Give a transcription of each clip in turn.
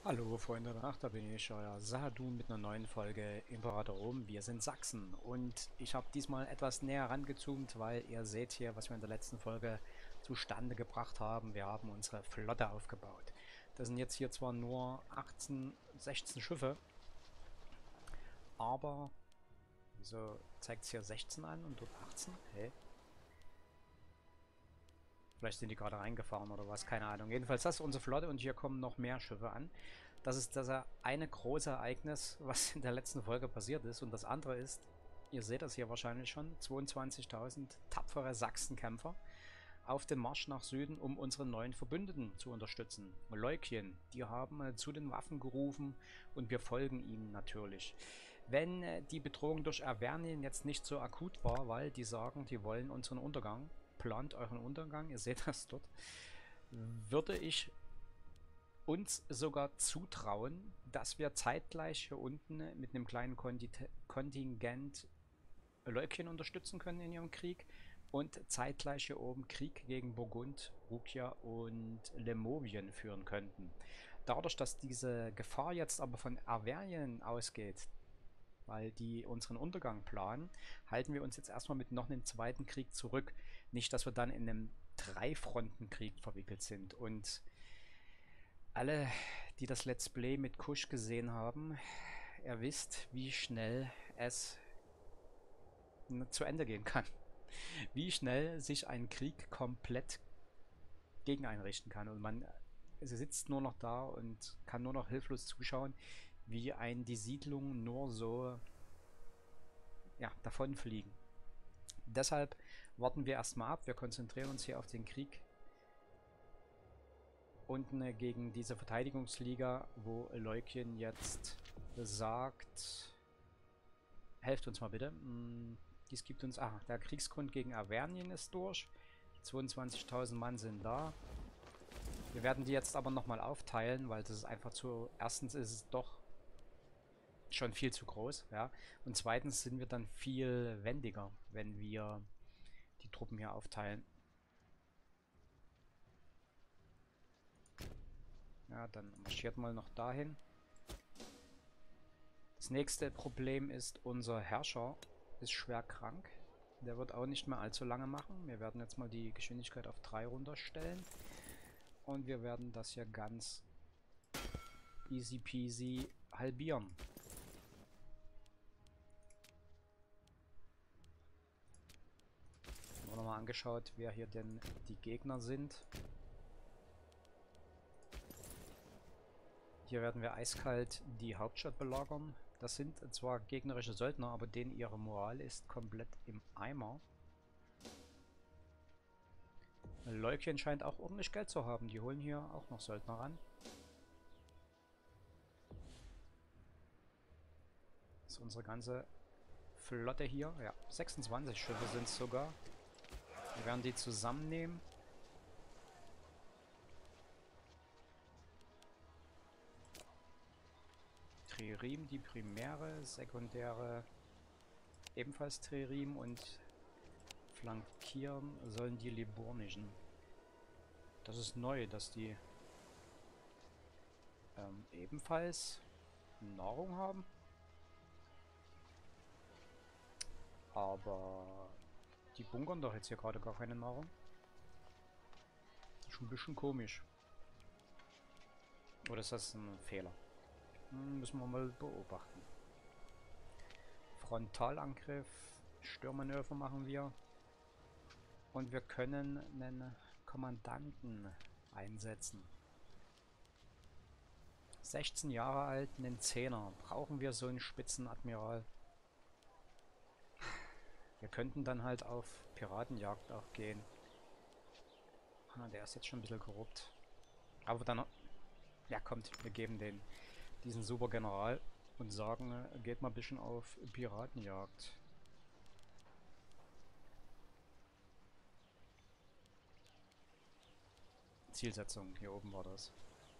Hallo Freunde der Nacht, da bin ich, euer Sahadun mit einer neuen Folge Imperator Rom. Wir sind Sachsen und ich habe diesmal etwas näher rangezoomt, weil ihr seht hier, was wir in der letzten Folge zustande gebracht haben. Wir haben unsere Flotte aufgebaut. Das sind jetzt hier zwar nur 16 Schiffe, aber wieso zeigt es hier 16 an und dort 18? Hey. Vielleicht sind die gerade reingefahren oder was, keine Ahnung. Jedenfalls das ist unsere Flotte und hier kommen noch mehr Schiffe an. Das ist das eine große Ereignis, was in der letzten Folge passiert ist. Und das andere ist, ihr seht das hier wahrscheinlich schon, 22.000 tapfere Sachsenkämpfer auf dem Marsch nach Süden, um unsere neuen Verbündeten zu unterstützen. Leukien, die haben zu den Waffen gerufen und wir folgen ihnen natürlich. Wenn die Bedrohung durch Arvernien jetzt nicht so akut war, weil die sagen, die wollen unseren Untergang, plant euren Untergang, ihr seht das dort, würde ich uns sogar zutrauen, dass wir zeitgleich hier unten mit einem kleinen Kontingent Leukien unterstützen können in ihrem Krieg und zeitgleich hier oben Krieg gegen Burgund, Rukia und Lemovien führen könnten. Dadurch, dass diese Gefahr jetzt aber von Arvernien ausgeht, weil die unseren Untergang planen, halten wir uns jetzt erstmal mit noch einem zweiten Krieg zurück. Nicht, dass wir dann in einem Drei-Fronten-Krieg verwickelt sind. Und alle, die das Let's Play mit Kusch gesehen haben, ihr wisst, wie schnell es zu Ende gehen kann. Wie schnell sich ein Krieg komplett gegen einrichten kann. Und man sitzt nur noch da und kann nur noch hilflos zuschauen, wie die Siedlungen nur so ja, davonfliegen. Deshalb warten wir erstmal ab. Wir konzentrieren uns hier auf den Krieg unten gegen diese Verteidigungsliga, wo Leukien jetzt sagt, helft uns mal bitte. Dies gibt uns, der Kriegsgrund gegen Arvernien ist durch. 22.000 Mann sind da. Wir werden die jetzt aber nochmal aufteilen, weil das ist einfach zu, erstens ist es doch schon viel zu groß, ja. Und zweitens sind wir dann viel wendiger, wenn wir die Truppen hier aufteilen. Ja, dann marschiert mal noch dahin. Das nächste Problem ist, unser Herrscher ist schwer krank. Der wird auch nicht mehr allzu lange machen. Wir werden jetzt mal die Geschwindigkeit auf 3 runterstellen. Und wir werden das hier ganz easy peasy halbieren. Haben wir nochmal angeschaut, wer hier denn die Gegner sind. Hier werden wir eiskalt die Hauptstadt belagern. Das sind zwar gegnerische Söldner, aber denen ihre Moral ist komplett im Eimer. Leukien scheint auch ordentlich Geld zu haben. Die holen hier auch noch Söldner ran. Das ist unsere ganze Flotte hier. Ja, 26 Schiffe sind es sogar. Wir werden die zusammennehmen. Tririm, die primäre, sekundäre ebenfalls Tririm und flankieren sollen die Liburnischen. Das ist neu, dass die ebenfalls Nahrung haben. Aber die bunkern doch jetzt hier gerade gar keine Nahrung. Das ist schon ein bisschen komisch. Oder ist das ein Fehler? Müssen wir mal beobachten. Frontalangriff, Störmanöver machen wir. Und wir können einen Kommandanten einsetzen. 16 Jahre alt, einen Zehner. Brauchen wir so einen Spitzenadmiral? Wir könnten dann halt auf Piratenjagd auch gehen. Der ist jetzt schon ein bisschen korrupt. Aber dann... Ja, kommt, wir geben diesen super General und sagen, geht mal ein bisschen auf Piratenjagd. Zielsetzung, hier oben war das.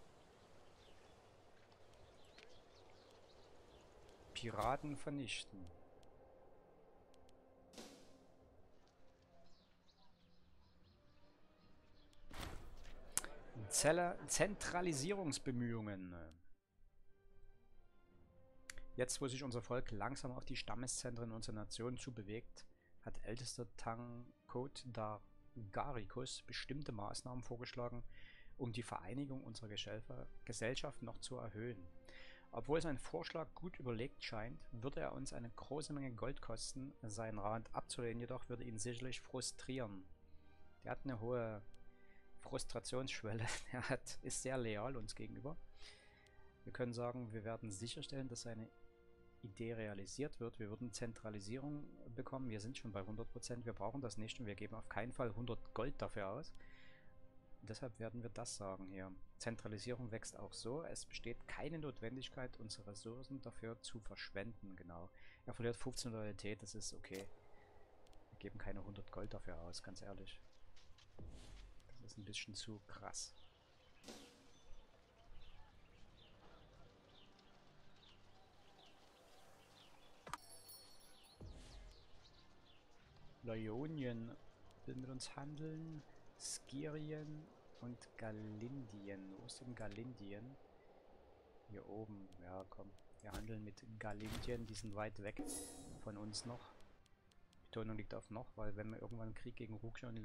Piraten vernichten. Zentralisierungsbemühungen. Jetzt, wo sich unser Volk langsam auf die Stammeszentren unserer Nation zubewegt, hat ältester Tankot Dargaricus bestimmte Maßnahmen vorgeschlagen, um die Vereinigung unserer Gesellschaft noch zu erhöhen. Obwohl sein Vorschlag gut überlegt scheint, würde er uns eine große Menge Gold kosten. Sein Rat abzulehnen jedoch würde ihn sicherlich frustrieren. Der hat eine hohe Frustrationsschwelle. Ist sehr loyal uns gegenüber. Wir können sagen, wir werden sicherstellen, dass seine Idee realisiert wird. Wir würden Zentralisierung bekommen. Wir sind schon bei 100%. Wir brauchen das nicht und wir geben auf keinen Fall 100 Gold dafür aus. Und deshalb werden wir das sagen hier. Zentralisierung wächst auch so. Es besteht keine Notwendigkeit, unsere Ressourcen dafür zu verschwenden. Genau. Er verliert 15 Loyalität. Das ist okay. Wir geben keine 100 Gold dafür aus, ganz ehrlich. Das ist ein bisschen zu krass. Leonien will mit uns handeln. Skirien und Galindien. Wo ist denn Galindien? Hier oben. Ja, komm. Wir handeln mit Galindien. Die sind weit weg von uns noch. Betonung liegt auf noch, weil wenn wir irgendwann einen Krieg gegen Ruksha und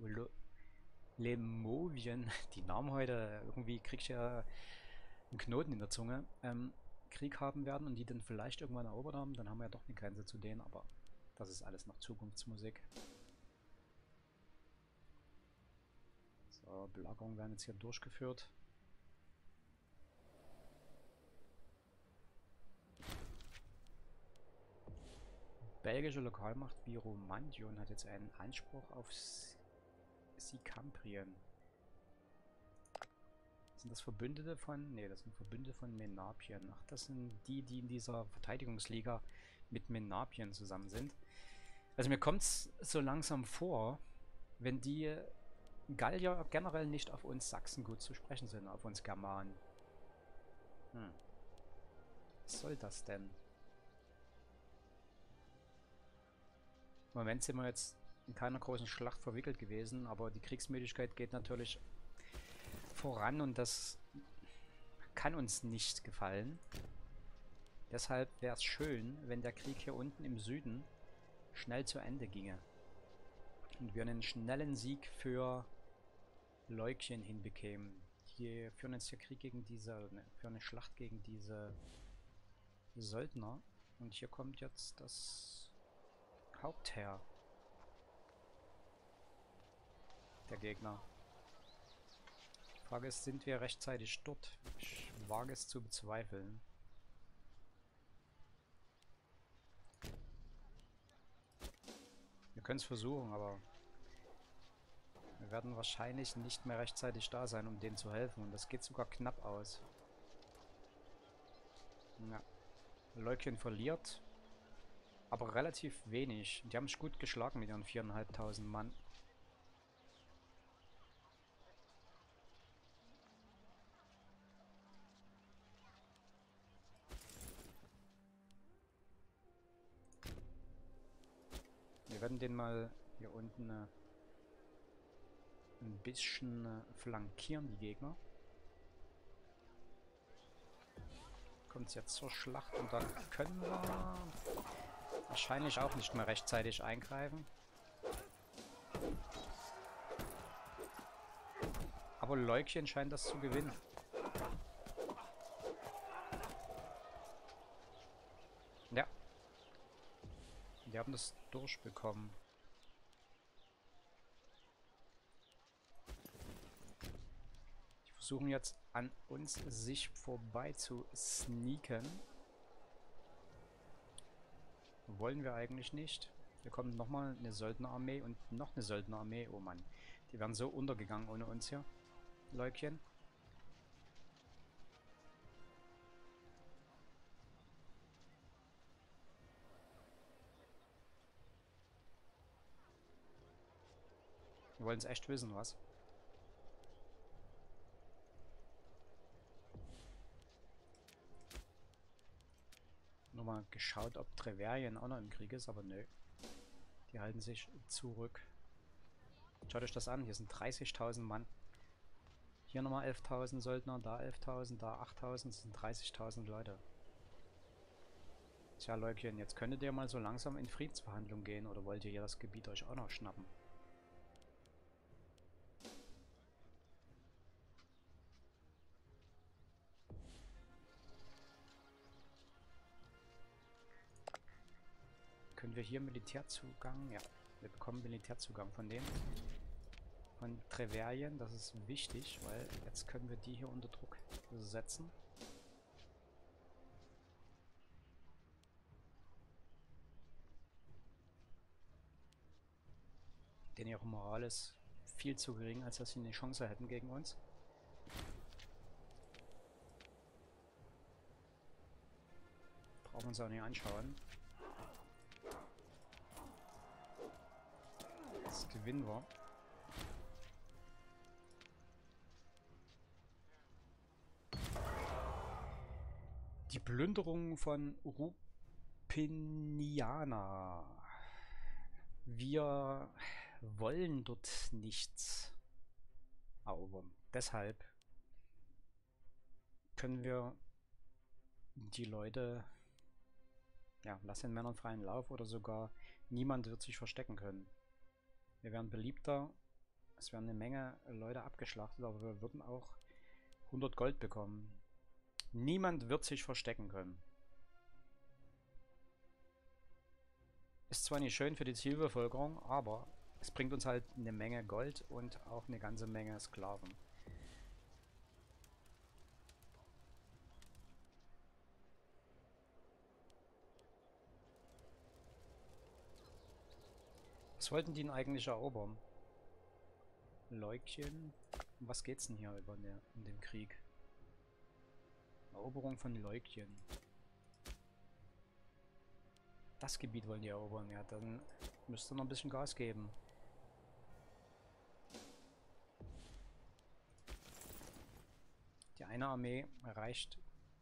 Lemovien, die Namen heute, irgendwie krieg ich ja einen Knoten in der Zunge, Krieg haben werden und die dann vielleicht irgendwann erobert haben, dann haben wir ja doch eine Grenze zu denen, aber das ist alles noch Zukunftsmusik. So, Belagerungen werden jetzt hier durchgeführt. Belgische Lokalmacht wie Romandion hat jetzt einen Anspruch auf Sikambrien. Sind das Verbündete von... Ne, das sind Verbündete von Menapien. Ach, das sind die, die in dieser Verteidigungsliga mit Menapien zusammen sind. Also mir kommt es so langsam vor, wenn die Gallier generell nicht auf uns Sachsen gut zu sprechen sind, auf uns Germanen. Was soll das denn? Im Moment sind wir jetzt in keiner großen Schlacht verwickelt gewesen, aber die Kriegsmüdigkeit geht natürlich voran und das kann uns nicht gefallen. Deshalb wäre es schön, wenn der Krieg hier unten im Süden schnell zu Ende ginge. Und wir einen schnellen Sieg für Leukien hinbekämen. Wir führen jetzt hier Krieg gegen diese, für eine Schlacht gegen diese Söldner. Und hier kommt jetzt das Hauptheer der Gegner. Die Frage ist, sind wir rechtzeitig dort? Ich wage es zu bezweifeln. Wir können es versuchen, aber wir werden wahrscheinlich nicht mehr rechtzeitig da sein, um denen zu helfen. Und das geht sogar knapp aus. Ja. Leukien verliert, aber relativ wenig. Die haben sich gut geschlagen mit ihren 4.500 Mann. Wir werden den mal hier unten ein bisschen flankieren, die Gegner. Kommt es jetzt zur Schlacht und dann können wir wahrscheinlich auch nicht mehr rechtzeitig eingreifen. Aber Leukien scheint das zu gewinnen. Ja. Die haben das durchbekommen. Die versuchen jetzt an uns sich vorbei zu sneaken. Wollen wir eigentlich nicht. Hier kommt nochmal eine Söldnerarmee und noch eine Söldnerarmee. Oh Mann. Die wären so untergegangen ohne uns hier. Leukien. Wir wollen es echt wissen, was? Nur mal geschaut, ob Treverien auch noch im Krieg ist, aber nö. Die halten sich zurück. Schaut euch das an, hier sind 30.000 Mann. Hier nochmal 11.000 Söldner, da 11.000, da 8.000, das sind 30.000 Leute. Tja, Leukchen, jetzt könntet ihr mal so langsam in Friedensverhandlungen gehen, oder wollt ihr hier das Gebiet euch auch noch schnappen? Können wir hier Militärzugang? Ja, wir bekommen Militärzugang von denen. Von Treverien, das ist wichtig, weil jetzt können wir die hier unter Druck setzen. Denn ihre Moral ist viel zu gering, als dass sie eine Chance hätten gegen uns. Brauchen wir uns auch nicht anschauen. Das gewinnen wir. Die Plünderung von Rupiniana. Wir wollen dort nichts erobern. Deshalb können wir die Leute, ja, lass den Männern freien Lauf, oder sogar niemand wird sich verstecken können. Wir werden beliebter, es werden eine Menge Leute abgeschlachtet, aber wir würden auch 100 Gold bekommen. Niemand wird sich verstecken können. Ist zwar nicht schön für die Zielbevölkerung, aber es bringt uns halt eine Menge Gold und auch eine ganze Menge Sklaven. Was wollten die denn eigentlich erobern? Leukchen? Um was geht's denn hier in dem Krieg? Eroberung von Leukchen. Das Gebiet wollen die erobern, ja, dann müsst ihr noch ein bisschen Gas geben. Die eine Armee reicht.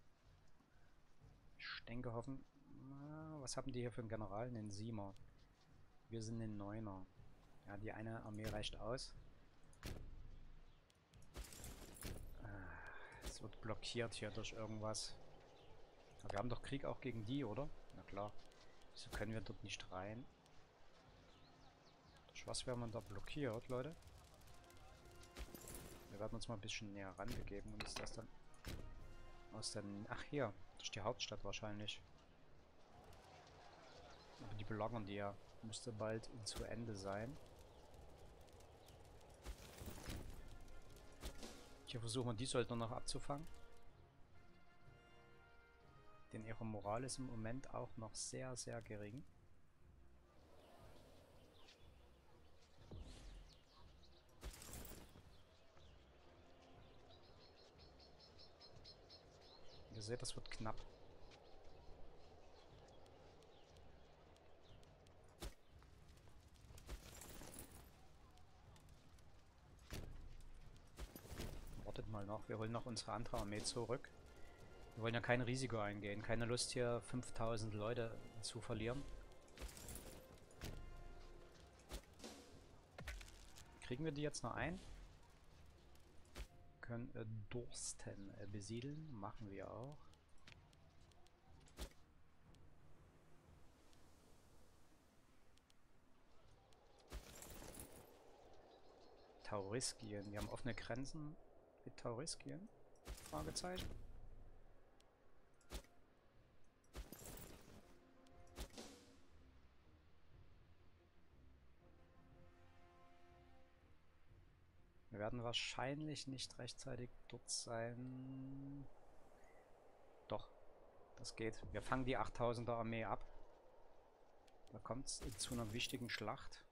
Ich denke, hoffen. Was haben die hier für einen General? Einen 7er. Wir sind ein 9er. Ja, die eine Armee reicht aus. Es wird blockiert hier durch irgendwas. Aber wir haben doch Krieg auch gegen die, oder? Na klar. Wieso können wir dort nicht rein? Durch was werden wir da blockiert, Leute? Wir werden uns mal ein bisschen näher ranbegeben und ist das dann aus den... Ach hier, durch die Hauptstadt wahrscheinlich. Aber die belagern die ja. Müsste bald zu Ende sein. Hier versuchen wir die Söldner noch abzufangen. Denn ihre Moral ist im Moment auch noch sehr, sehr gering. Ihr seht, das wird knapp. Wartet mal noch, wir holen noch unsere andere Armee zurück. Wir wollen ja kein Risiko eingehen, keine Lust hier 5000 Leute zu verlieren. Kriegen wir die jetzt noch ein? Können Dursten besiedeln, machen wir auch. Tauriskien, wir haben offene Grenzen mit Tauriskien? Fragezeichen. Wir werden wahrscheinlich nicht rechtzeitig dort sein. Doch, das geht. Wir fangen die 8000er Armee ab. Da kommt es zu einer wichtigen Schlacht.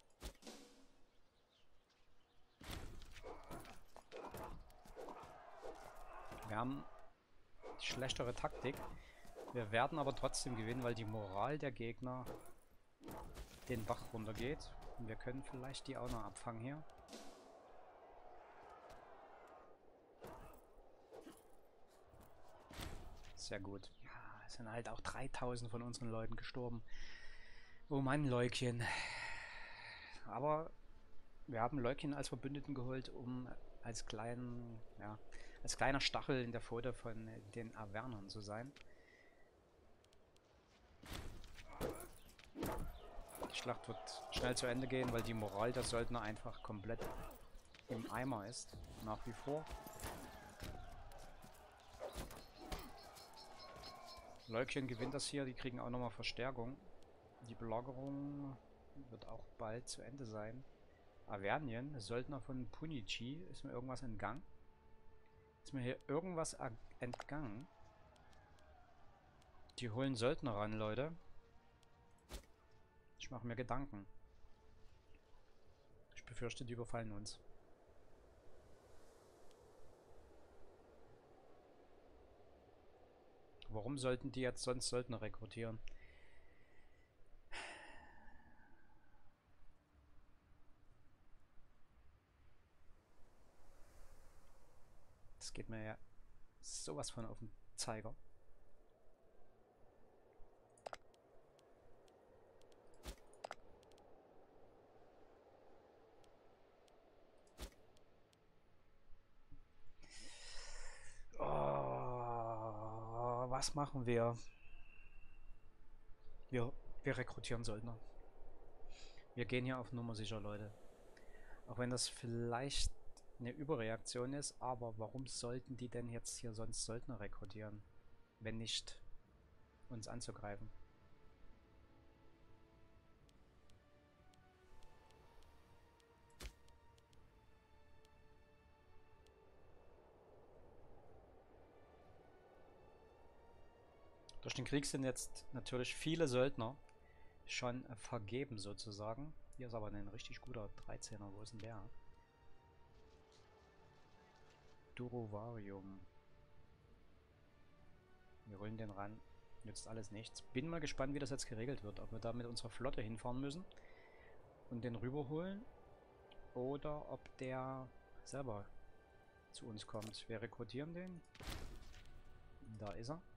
Wir haben die schlechtere Taktik. Wir werden aber trotzdem gewinnen, weil die Moral der Gegner den Bach runtergeht. Und wir können vielleicht die auch noch abfangen hier. Sehr gut. Ja, es sind halt auch 3000 von unseren Leuten gestorben. Oh Mann, Leukchen. Aber wir haben Leukchen als Verbündeten geholt, um als kleinen, ja, als kleiner Stachel in der Pfote von den Avernern zu sein. Die Schlacht wird schnell zu Ende gehen, weil die Moral der Söldner einfach komplett im Eimer ist. Nach wie vor. Leukchen gewinnt das hier, die kriegen auch nochmal Verstärkung. Die Belagerung wird auch bald zu Ende sein. Avernien, Söldner von Punichi. Ist mir irgendwas entgangen? Ist mir hier irgendwas entgangen? Die holen Söldner ran, Leute. Ich mache mir Gedanken. Ich befürchte, die überfallen uns. Warum sollten die jetzt sonst Söldner rekrutieren? Das geht mir ja sowas von auf den Zeiger. Oh, was machen wir? Wir rekrutieren Söldner. Wir gehen hier auf Nummer sicher, Leute. Auch wenn das vielleicht eine Überreaktion ist, aber warum sollten die denn jetzt hier sonst Söldner rekrutieren, wenn nicht uns anzugreifen? Durch den Krieg sind jetzt natürlich viele Söldner schon vergeben sozusagen. Hier ist aber ein richtig guter 13er. Wo ist denn der? Durovarium. Wir holen den ran. Nützt alles nichts. Bin mal gespannt, wie das jetzt geregelt wird. Ob wir da mit unserer Flotte hinfahren müssen und den rüberholen. Oder ob der selber zu uns kommt. Wir rekrutieren den. Da ist er.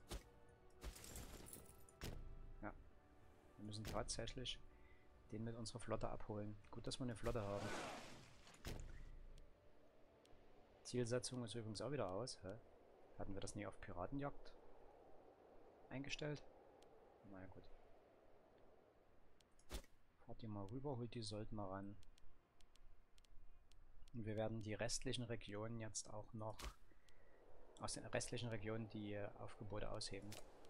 Ja. Wir müssen tatsächlich den mit unserer Flotte abholen. Gut, dass wir eine Flotte haben. Zielsetzung ist übrigens auch wieder aus. Hä? Hatten wir das nie auf Piratenjagd eingestellt? Naja, gut. Fahrt ihr mal rüber, holt die Söldner ran. Und wir werden die restlichen Regionen jetzt auch noch aus den restlichen Regionen die Aufgebote ausheben.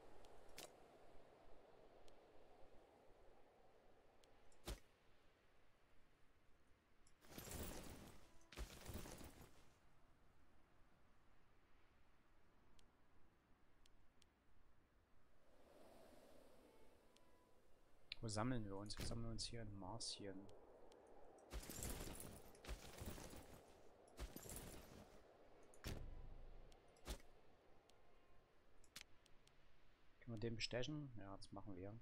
Wo sammeln wir uns? Wir sammeln uns hier in Marcien. Können wir den bestechen? Ja, das machen wir.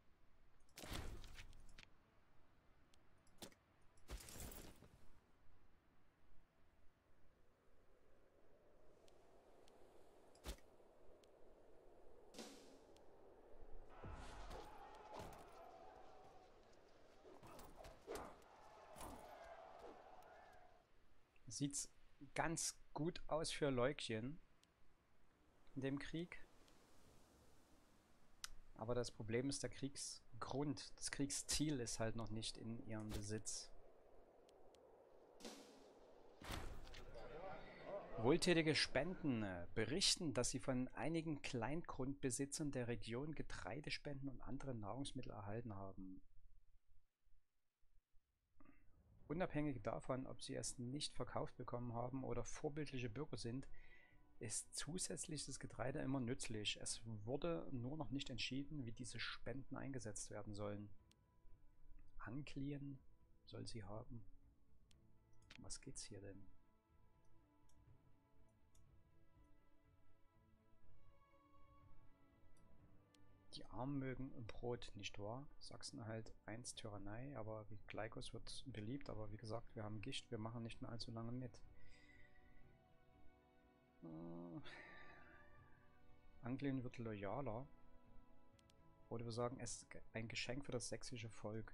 Sieht's ganz gut aus für Leukchen in dem Krieg. Aber das Problem ist, der Kriegsgrund, das Kriegsziel ist halt noch nicht in ihrem Besitz. Wohltätige Spenden berichten, dass sie von einigen Kleingrundbesitzern der Region Getreidespenden und andere Nahrungsmittel erhalten haben. Unabhängig davon, ob sie es nicht verkauft bekommen haben oder vorbildliche Bürger sind, ist zusätzliches Getreide immer nützlich. Es wurde nur noch nicht entschieden, wie diese Spenden eingesetzt werden sollen. Anklien soll sie haben. Was geht's hier denn? Die Armen mögen Brot, nicht wahr? Sachsen halt 1 Tyrannei, aber Gleikos wird beliebt, aber wie gesagt, wir haben Gicht, wir machen nicht mehr allzu lange mit. Anglien wird loyaler. Oder wir sagen, es ist ein Geschenk für das sächsische Volk.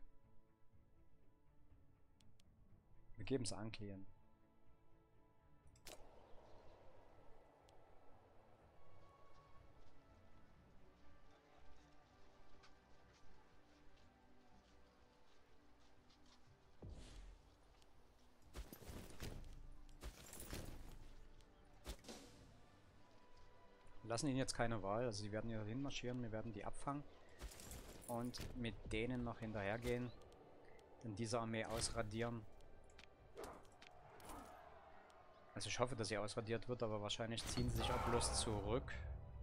Wir geben es Anglien. lassen ihnen jetzt keine Wahl. Also sie werden hier hinmarschieren, wir werden die abfangen. Und mit denen noch hinterhergehen. Dann diese Armee ausradieren. Also ich hoffe, dass sie ausradiert wird, aber wahrscheinlich ziehen sie sich auch bloß zurück.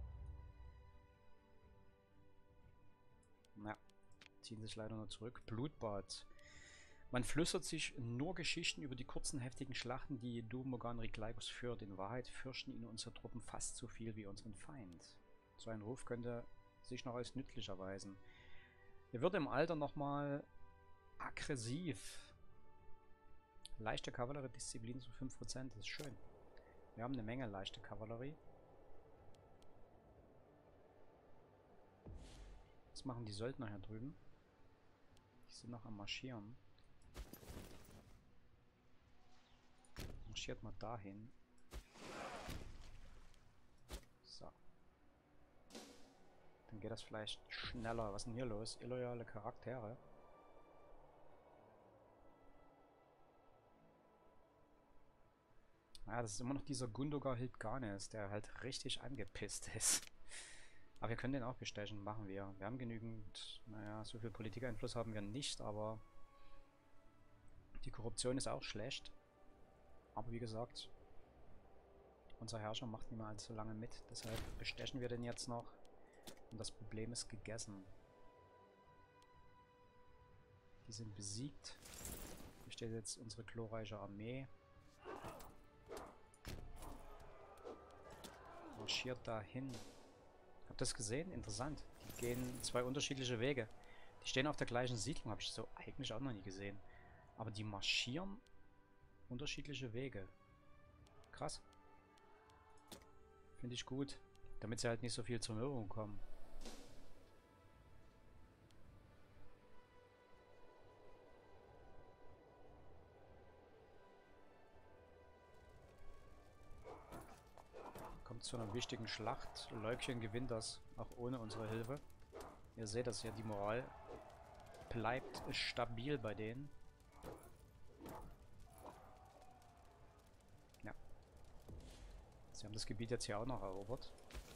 Ja, ziehen sich leider nur zurück. Blutbad. Man flüstert sich nur Geschichten über die kurzen, heftigen Schlachten, die Dumogan Rikleigos führt. In Wahrheit fürchten ihn unsere Truppen fast so viel wie unseren Feind. So ein Ruf könnte sich noch als nützlich erweisen. Er wird im Alter nochmal aggressiv. Leichte Kavallerie, Disziplin zu 5%, das ist schön. Wir haben eine Menge leichte Kavallerie. Was machen die Söldner hier drüben? Die sind noch am Marschieren. Marschiert mal dahin. So. Dann geht das vielleicht schneller. Was ist denn hier los? Illoyale Charaktere. Ja, das ist immer noch dieser Gundogar Hildganes, der halt richtig angepisst ist. Aber wir können den auch bestechen, machen wir. Wir haben genügend, naja, so viel Politikeinfluss haben wir nicht, aber die Korruption ist auch schlecht. Aber wie gesagt, unser Herrscher macht nicht mehr allzu lange mit, deshalb bestechen wir den jetzt noch und das Problem ist gegessen. Die sind besiegt. Hier steht jetzt unsere glorreiche Armee. Marschiert dahin. Habt ihr das gesehen? Interessant. Die gehen zwei unterschiedliche Wege. Die stehen auf der gleichen Siedlung, habe ich so eigentlich auch noch nie gesehen. Aber die marschieren unterschiedliche Wege. Krass. Finde ich gut. Damit sie halt nicht so viel zur Irrung kommen. Kommt zu einer wichtigen Schlacht. Leukchen gewinnt das, auch ohne unsere Hilfe. Ihr seht das ja, die Moral bleibt stabil bei denen. Ja. Sie haben das Gebiet jetzt hier auch noch erobert.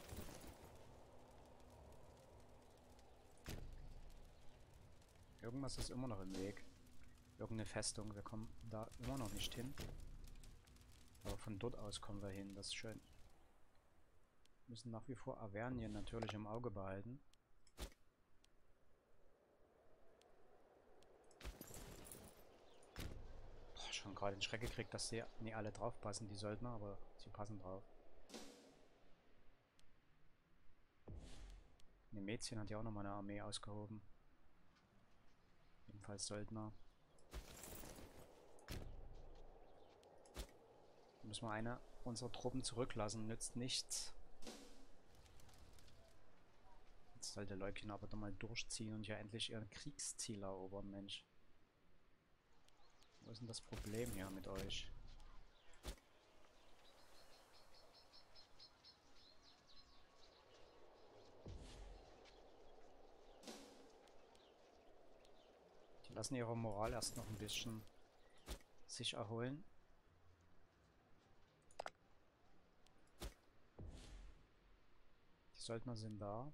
Irgendwas ist immer noch im Weg. Irgendeine Festung. Wir kommen da immer noch nicht hin. Aber von dort aus kommen wir hin. Das ist schön. Wir müssen nach wie vor Avernien natürlich im Auge behalten. Boah, schon gerade den Schreck gekriegt, dass sie nie alle drauf passen, die Söldner, aber sie passen drauf. Nemezien hat ja auch nochmal eine Armee ausgehoben. Ebenfalls Söldner. Da müssen wir eine unserer Truppen zurücklassen, nützt nichts. Jetzt sollte Leukchen aber doch mal durchziehen und ja endlich ihr Kriegsziel erobern, Mensch. Wo ist denn das Problem hier mit euch? Die lassen ihre Moral erst noch ein bisschen sich erholen. Die Söldner sind da.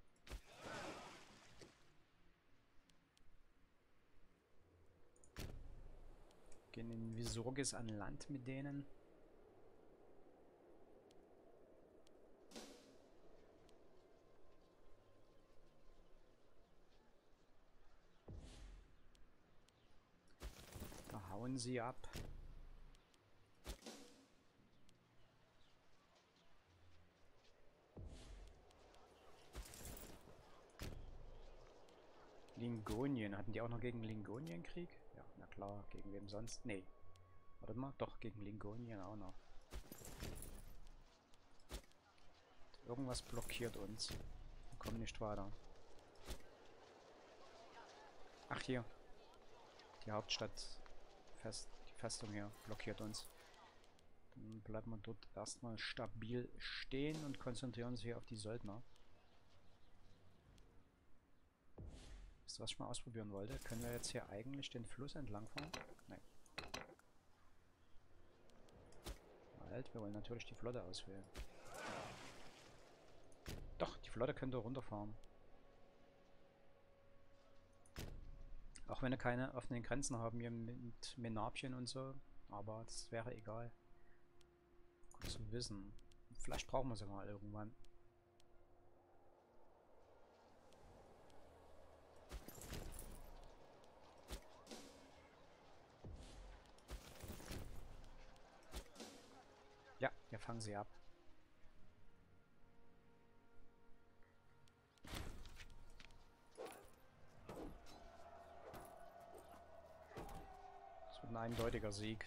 Gehen in Visurgis an Land mit denen. Da hauen sie ab. Lingonien. Hatten die auch noch gegen Lingonien Krieg? Ja, na klar. Gegen wem sonst? Nee. Warte mal. Doch, gegen Lingonien auch noch. Irgendwas blockiert uns. Wir kommen nicht weiter. Ach, hier. Die Hauptstadt. Die Festung hier blockiert uns. Dann bleiben wir dort erstmal stabil stehen und konzentrieren uns hier auf die Söldner. Das, was ich mal ausprobieren wollte, können wir jetzt hier eigentlich den Fluss entlang fahren? Nein. Halt, wir wollen natürlich die Flotte auswählen. Flotte könnte runterfahren. Auch wenn wir keine offenen Grenzen haben hier mit Menapien und so. Aber das wäre egal. Gut zu wissen. Vielleicht brauchen wir sie mal irgendwann. Ja, wir fangen sie ab. Das wird ein eindeutiger Sieg.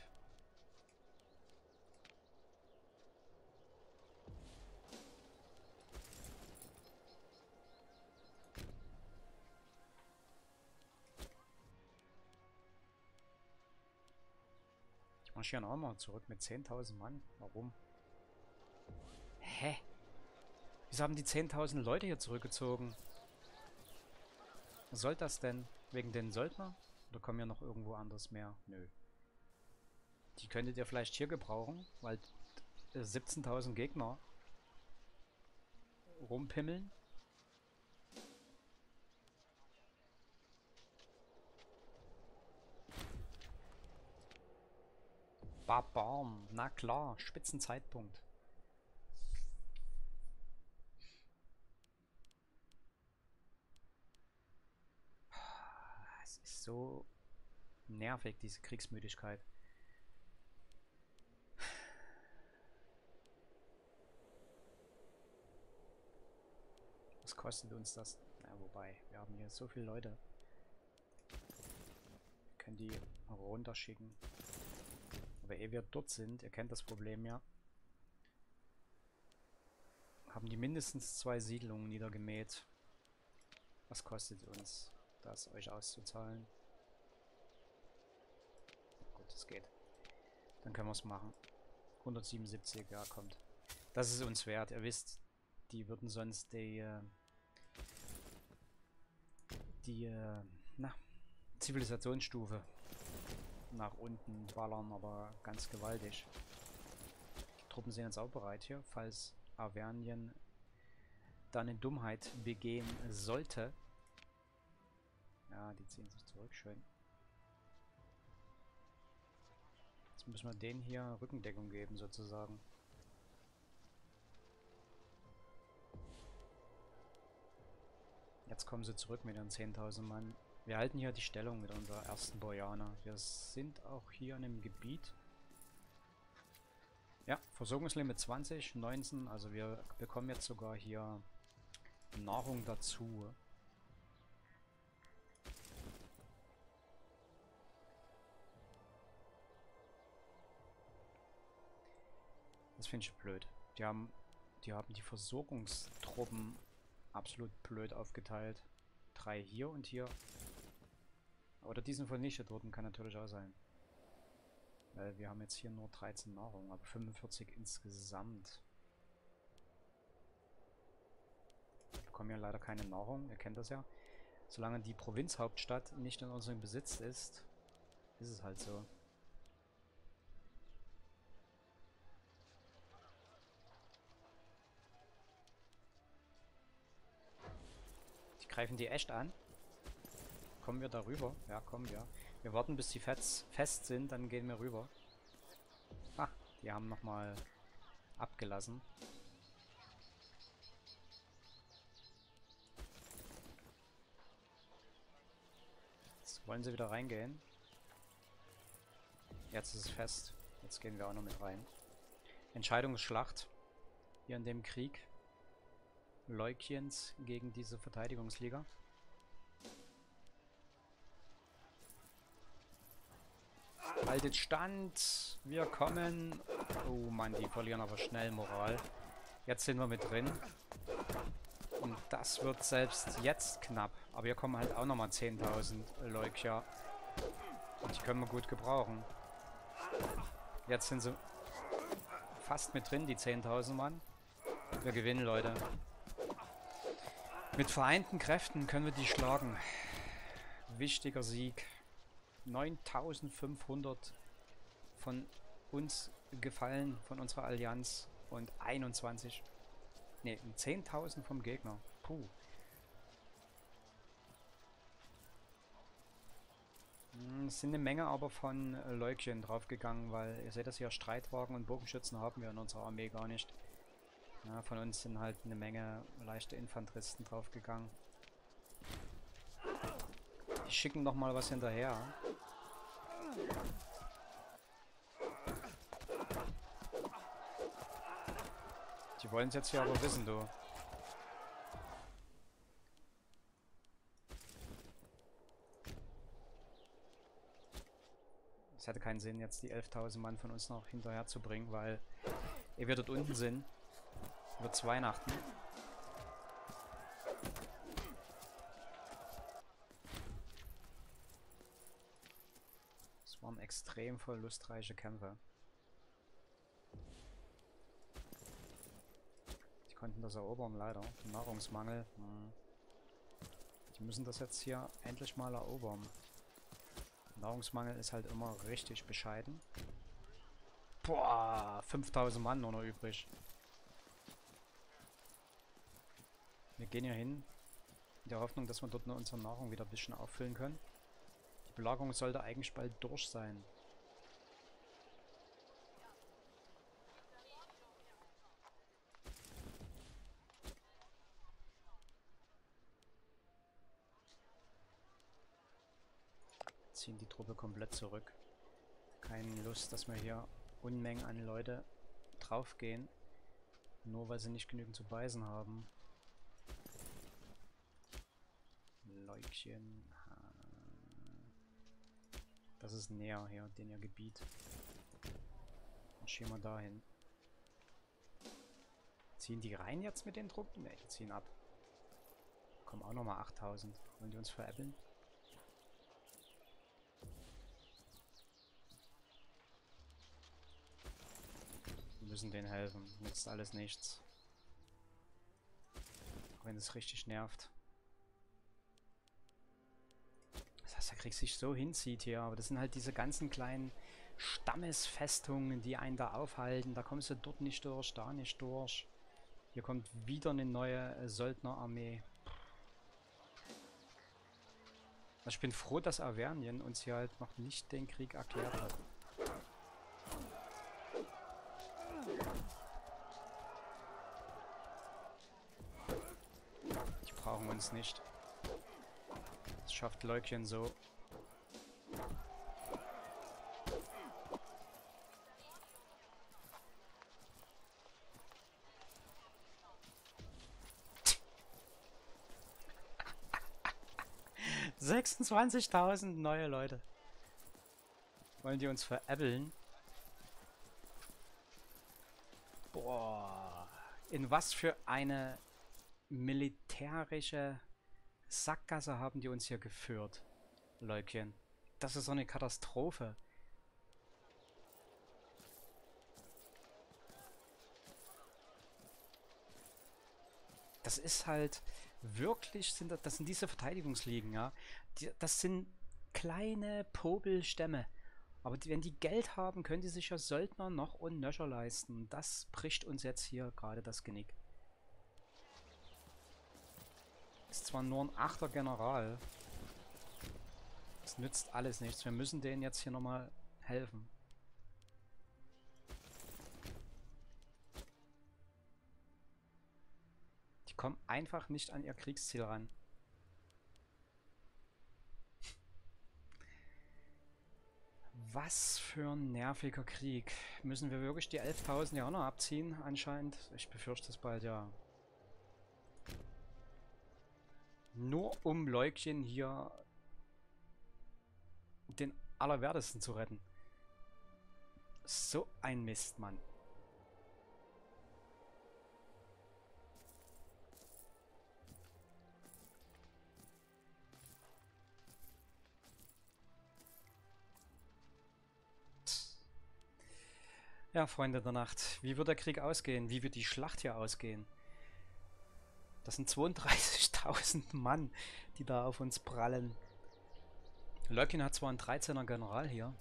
Ich marschiere auch mal zurück mit 10.000 Mann. Warum? Hä? Wieso haben die 10.000 Leute hier zurückgezogen? Was soll das denn? Wegen den Söldner? Oder kommen ja noch irgendwo anders mehr? Nö. Die könntet ihr vielleicht hier gebrauchen, weil 17.000 Gegner rumpimmeln. Barbaren, na klar, Spitzenzeitpunkt. Es ist so nervig, diese Kriegsmüdigkeit. Was kostet uns das? Na, wobei, wir haben hier so viele Leute. Wir können die runterschicken. Aber ehe wir dort sind, ihr kennt das Problem ja, haben die mindestens 2 Siedlungen niedergemäht. Was kostet uns das, euch auszuzahlen? Gut, das geht. Dann können wir es machen. 177, ja, kommt. Das ist uns wert. Ihr wisst, die würden sonst die Zivilisationsstufe nach unten ballern, aber ganz gewaltig. Die Truppen sind jetzt auch bereit hier, falls Arvernien dann eine Dummheit begehen sollte. Ja, die ziehen sich zurück, schön. Jetzt müssen wir denen hier Rückendeckung geben, sozusagen. Jetzt kommen sie zurück mit ihren 10.000 Mann. Wir halten hier die Stellung mit unserer ersten Bojaner. Wir sind auch hier in einem Gebiet. Ja, Versorgungslimit 20, 19. Also wir bekommen jetzt sogar hier Nahrung dazu. Das finde ich blöd. Die haben die Versorgungstruppen absolut blöd aufgeteilt. 3 hier und hier. Oder die sind vernichtet worden, kann natürlich auch sein. Weil wir haben jetzt hier nur 13 Nahrung, aber 45 insgesamt. Wir bekommen ja leider keine Nahrung, ihr kennt das ja. Solange die Provinzhauptstadt nicht in unserem Besitz ist, ist es halt so. Die greifen die echt an. Kommen wir da rüber? Ja, kommen wir. Wir warten, bis die fest sind, dann gehen wir rüber. Ah, die haben nochmal abgelassen. Jetzt wollen sie wieder reingehen. Jetzt ist es fest. Jetzt gehen wir auch noch mit rein. Entscheidungsschlacht hier in dem Krieg. Leukiens gegen diese Verteidigungsliga. Haltet Stand! Wir kommen! Oh Mann, die verlieren aber schnell Moral. Jetzt sind wir mit drin. Und das wird selbst jetzt knapp. Aber hier kommen halt auch nochmal 10.000 Leukia. Und die können wir gut gebrauchen. Jetzt sind sie fast mit drin, die 10.000 Mann. Wir gewinnen, Leute. Mit vereinten Kräften können wir die schlagen. Wichtiger Sieg. 9.500 von uns gefallen, von unserer Allianz. Und 21 Ne, 10.000 vom Gegner. Puh. Es sind eine Menge aber von Leukchen draufgegangen, weil ihr seht das hier, Streitwagen und Bogenschützen haben wir in unserer Armee gar nicht. Ja, von uns sind halt eine Menge leichte Infanteristen draufgegangen. Die schicken noch mal was hinterher. Die wollen es jetzt hier aber wissen, du. Es hätte keinen Sinn, jetzt die 11.000 Mann von uns noch hinterher zu bringen, weil ehe wir dort unten sind, wird es Weihnachten. Es waren extrem verlustreiche Kämpfe. Die konnten das erobern, leider. Nahrungsmangel. Die müssen das jetzt hier endlich mal erobern. Nahrungsmangel ist halt immer richtig bescheiden. Boah, 5.000 Mann nur noch übrig. Wir gehen hier hin, in der Hoffnung, dass wir dort nur unsere Nahrung wieder ein bisschen auffüllen können. Die Belagerung sollte eigentlich bald durch sein. Ziehen die Truppe komplett zurück. Keine Lust, dass wir hier Unmengen an Leute draufgehen, nur weil sie nicht genügend zu beißen haben. Leukchen. Das ist näher hier, den ihr Gebiet. Dann schieben wir dahin. Ziehen die rein jetzt mit den Truppen? Ne, die ziehen ab. Kommen auch nochmal 8.000. Wollen die uns veräppeln? Wir müssen denen helfen. Nützt alles nichts. Auch wenn es richtig nervt. Das heißt, der Krieg sich so hinzieht hier. Aber das sind halt diese ganzen kleinen Stammesfestungen, die einen da aufhalten. Da kommst du dort nicht durch, da nicht durch. Hier kommt wieder eine neue Söldnerarmee. Also ich bin froh, dass Avernien uns hier halt noch nicht den Krieg erklärt hat. Die brauchen uns nicht. Das schafft Leukchen so. ...26.000 neue Leute. Wollen die uns veräppeln? Boah. In was für eine militärische Sackgasse haben die uns hier geführt, Leukchen. Das ist so eine Katastrophe. Das ist halt wirklich, das sind diese Verteidigungsligen, ja. Das sind kleine Popelstämme. Aber wenn die Geld haben, können die sich ja Söldner noch und nöcher leisten. Das bricht uns jetzt hier gerade das Genick. Ist zwar nur ein 8er General. Das nützt alles nichts. Wir müssen denen jetzt hier nochmal helfen. Die kommen einfach nicht an ihr Kriegsziel ran. Was für ein nerviger Krieg. Müssen wir wirklich die 11.000 ja auch noch abziehen anscheinend? Ich befürchte es bald, ja. Nur um Leukchen hier den Allerwertesten zu retten. So ein Mist, Mann. Ja, Freunde der Nacht. Wie wird der Krieg ausgehen? Wie wird die Schlacht hier ausgehen? Das sind 32.000 Mann, die da auf uns prallen. Leukchen hat zwar einen 13er General hier,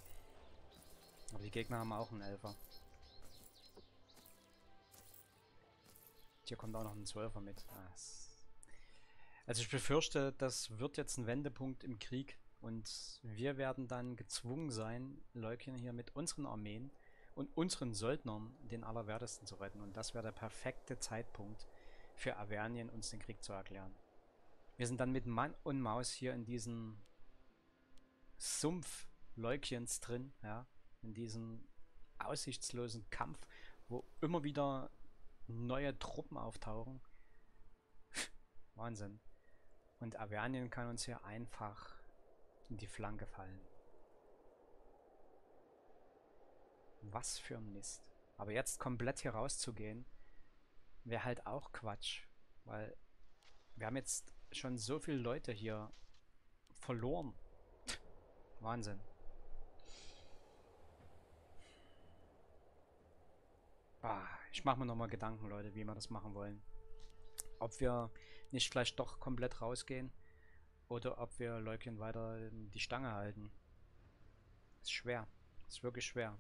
aber die Gegner haben auch einen 11er. Hier kommt auch noch ein 12er mit. Also ich befürchte, das wird jetzt ein Wendepunkt im Krieg und wir werden dann gezwungen sein, Leukien hier mit unseren Armeen und unseren Söldnern den Allerwertesten zu retten. Und das wäre der perfekte Zeitpunkt für Avernien, uns den Krieg zu erklären. Wir sind dann mit Mann und Maus hier in diesem Sumpf Leukiens drin, ja, in diesem aussichtslosen Kampf, wo immer wieder neue Truppen auftauchen. Wahnsinn. Und Avernien kann uns hier einfach in die Flanke fallen. Was für ein Mist. Aber jetzt komplett hier rauszugehen, wäre halt auch Quatsch. Weil wir haben jetzt schon so viele Leute hier verloren. Wahnsinn. Ich mache mir nochmal Gedanken, Leute, wie wir das machen wollen. Ob wir nicht vielleicht doch komplett rausgehen oder ob wir Leukien weiter die Stange halten. Ist schwer. Ist wirklich schwer.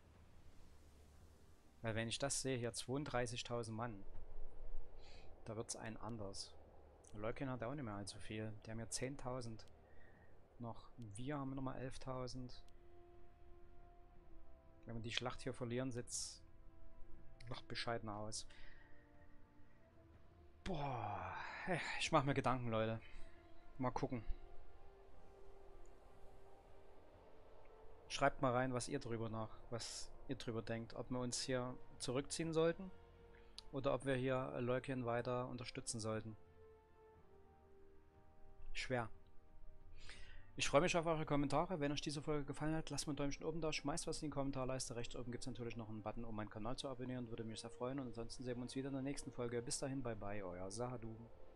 Weil wenn ich das sehe, hier 32.000 Mann, da wird es ein anders. Leukien hat auch nicht mehr allzu viel. Die haben ja 10.000 noch. Wir haben nochmal 11.000. Wenn wir die Schlacht hier verlieren, sieht es noch bescheidener aus. Boah, ich mache mir Gedanken, Leute. Mal gucken. Schreibt mal rein, was ihr drüber denkt. Ob wir uns hier zurückziehen sollten oder ob wir hier Leukien weiter unterstützen sollten. Schwer. Ich freue mich auf eure Kommentare. Wenn euch diese Folge gefallen hat, lasst mir ein Däumchen oben da, schmeißt was in die Kommentarleiste. Rechts oben gibt es natürlich noch einen Button, um meinen Kanal zu abonnieren. Würde mich sehr freuen. Und ansonsten sehen wir uns wieder in der nächsten Folge. Bis dahin, bye bye, euer Sahadu.